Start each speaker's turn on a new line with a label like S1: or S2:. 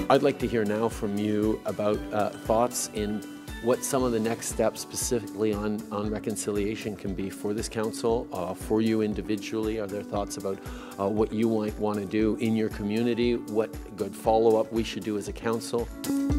S1: I'd like to hear now from you about thoughts in what some of the next steps specifically on reconciliation can be for this council, for you individually. Are there thoughts about what you might want to do in your community, what good follow-up we should do as a council?